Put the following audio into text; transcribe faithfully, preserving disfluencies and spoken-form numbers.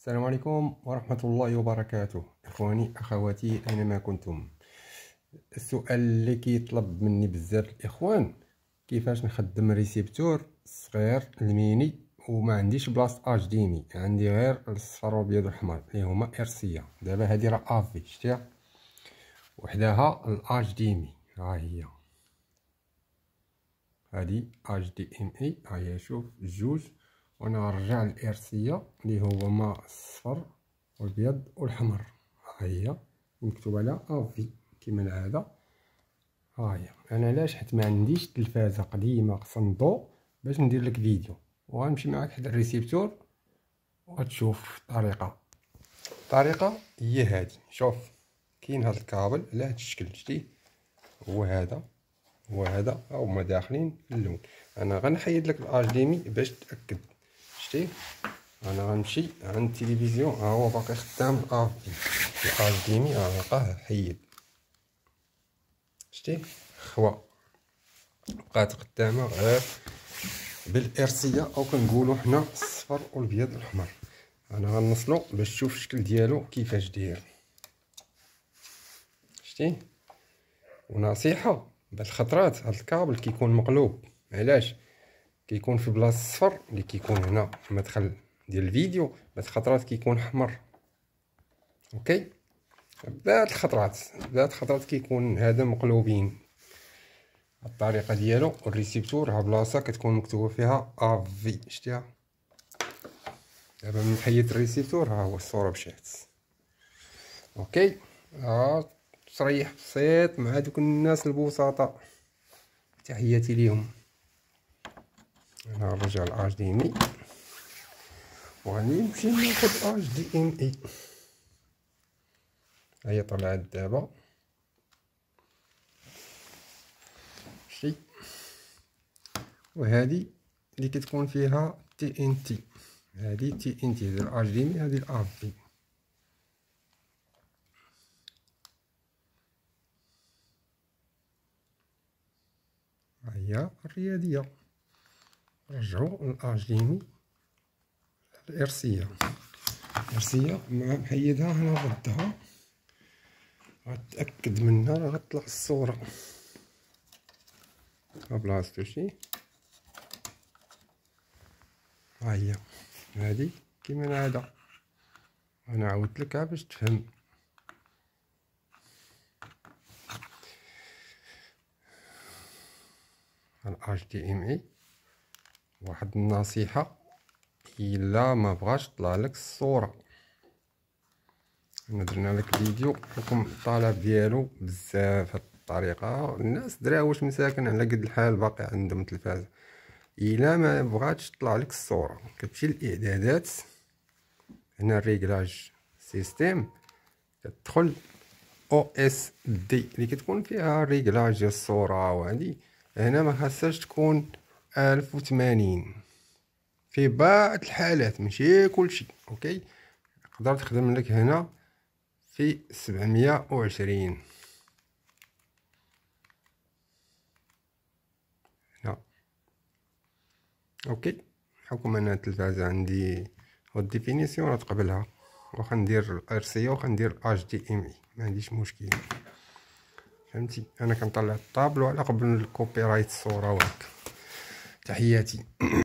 السلام عليكم ورحمة الله وبركاته. إخواني أخواتي أينما كنتم، السؤال اللي كيطلب مني بزاف الإخوان كيفاش نخدم ريسيبتور صغير الميني وما عنديش بلاصة اش دي ام اي، عندي غير الصفر والابيض والحمر اللي هما ارسيه. دابا هادي راه افي شتيها وحداها الاش دي ام اي، ها هي هادي اش دي ام اي، ها هي شوف جوج. وانا غنرجع الارسيه اللي هو ما الصفر والابيض والحمر، ها هي مكتوب على افي كيما العاده. ها هي انا علاش؟ حيت ما عنديش تلفازه قديمه خصها نضو باش ندير لك فيديو، وغنمشي معاك حدا الريسيبتور وغتشوف الطريقه. الطريقه هي هادي، شوف كاين هاد الكابل على هاد الشكل، شتي هو هذا هو هذا هما داخلين في اللون. انا غنحيد لك الاش دي ام اي باش تاكد، شتي انا غنمشي عند التلفزيون ها هو باقي خدام الاش دي ام اي، غنلقاه حيد، شتي خوا بقات قدامه غير بالارسيه او كنقولوا حنا الصفر والابيض والحمر. انا غنوصلو باش تشوف الشكل ديالو كيفاش داير، شتي. ونصيحه بالخطرات هاد الكابل كيكون مقلوب، علاش؟ كيكون في بلاصه الصفر اللي كيكون هنا في المدخل ديال الفيديو، بعض الخطرات كيكون احمر. اوكي، بعض الخطرات بعض الخطرات كيكون هذا مقلوبين. الطريقه ديالو والريسيبتور ها بلاصه كتكون مكتوبه فيها افي، شتيها. دابا من حيدت الريسيبتور ها هو الصوره مشات. اوكي، ها تصريح بسيط مع دوك الناس البسطاء، تحياتي ليهم. انا نرجع الاش دي ام اي وغادي نمشي ناخد اش دي ام اي. هي طلعت دابا، شتي. وهذه اللي كتكون فيها تي ان تي، هذه تي ان تي ديال اش دي ام اي، هذه الاف في. هي الرياضيه، رجعوا الاش دي ام اي الارسيه الارسيه مع محيدها هنا ضدها، غتاكد منها راه غتطلع الصوره ها بلاصتو، شتي. ها هي هادي كيما العاده، انا عاودت لك باش تفهم. الاش دي ام اي واحد النصيحه، الا ما بغاش طلع لك الصوره، انا درنا لك فيديو لكم الطلب ديالو بزاف. هاد الطريقه الناس دراوش مساكن على قد الحال باقي عندهم تلفازه، الا ما بغاتش تطلع لك الصوره كتمشي للاعدادات، هنا الريغلاج سيستيم، كتدخل او اس دي اللي كتكون فيها الريغلاج ديال الصوره، وهادي هنا ما خاصهاش تكون ألف وثمانين في بعض الحالات، ماشي كلشي. اوكي، تقدر تخدم لك هنا في سبعمية وعشرين هنا. اوكي، بحكم ان التلفازه عندي هاد ديفينيسيون تقبلها، واخا ندير الارسيه واخا ندير اش دي ام اي ما عنديش مشكل، فهمتي. انا كنطلع الطابلو على قبل الكوبي رايت الصوره وهكا. تحياتي.